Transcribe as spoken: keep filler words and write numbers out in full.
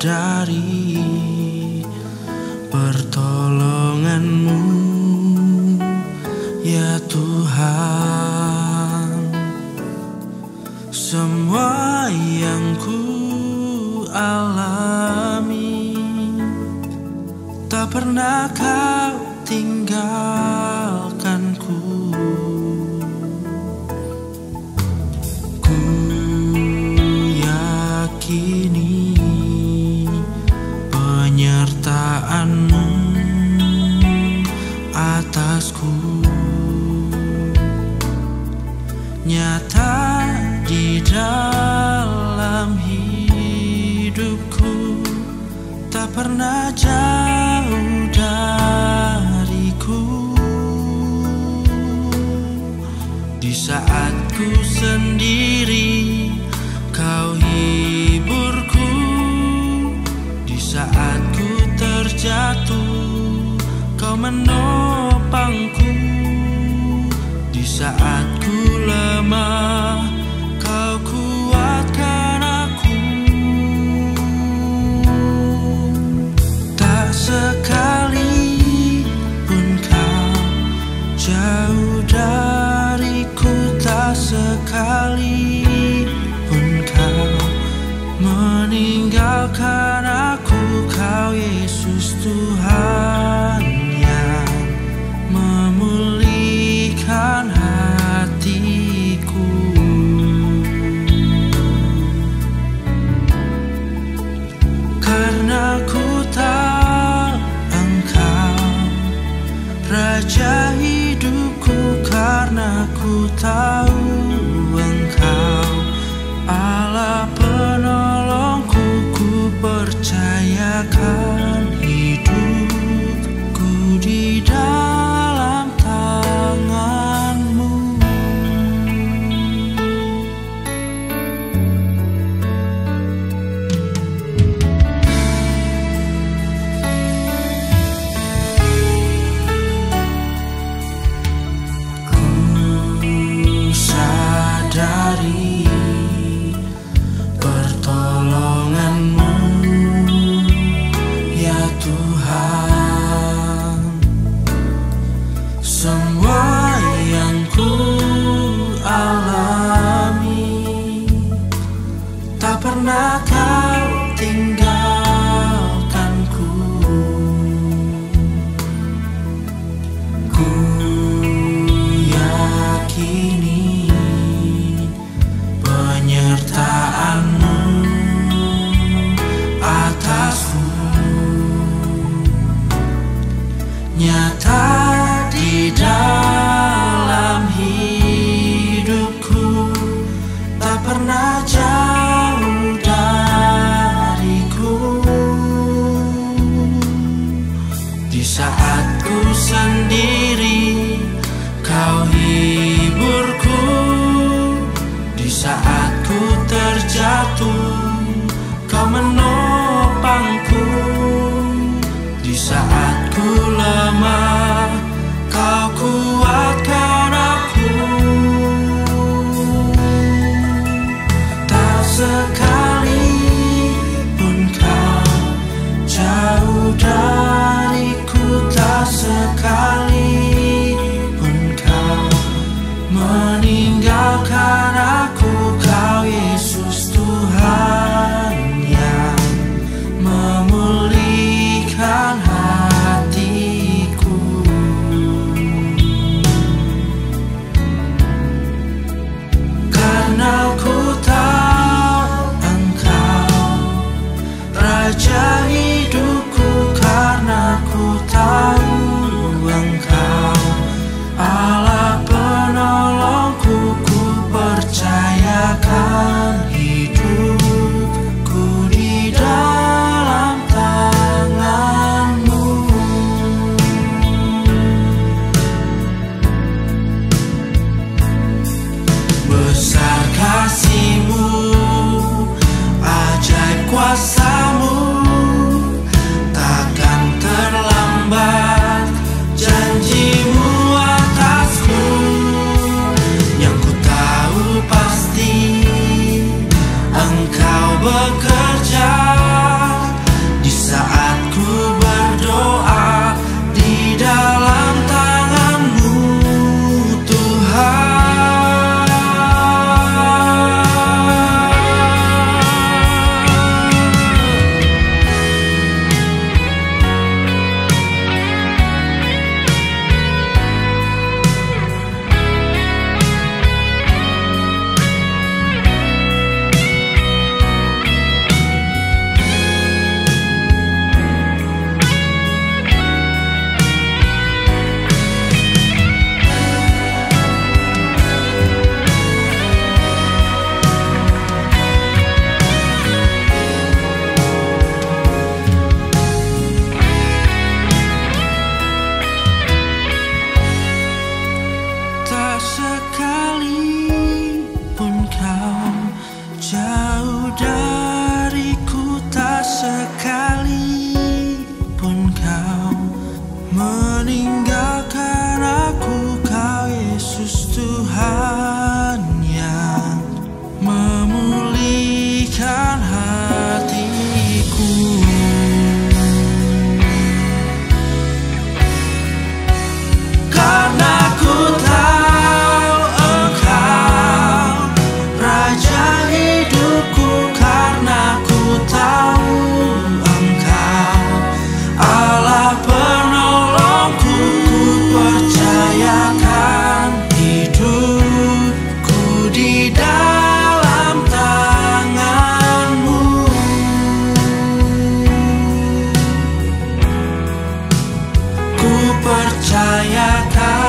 sadari pertolongan-Mu, ya Tuhan. Semua yang ku alami tak pernah Kau tinggalkanku. Ku yakini penyertaan-Mu atasku, nyata di dalam hidupku, tak pernah jauh dariku. Di saat ku sendiri, Kau hiburku. Di saat ku terjatuh, Kau menopangku. Di saat ku lemah, Kau kuatkan aku. Tak sekali pun Kau jauh dariku, tak sekali pun Kau meninggalkan aku. Kau Yesus Tuhan yang memulihkan hatiku. Karena ku tahu Engkau Raja hidupku, karena ku tahu Engkau Allah penolongku. Ku percayakan hidupku di dalam tangan-Mu. Ku sadari pertolongan-Mu, ya Tuhan. Semua yang ku alami tak pernah Kau tinggalkanku. Ku yakini penyertaan-Mu atasku, nyata di dalam Ku percayakan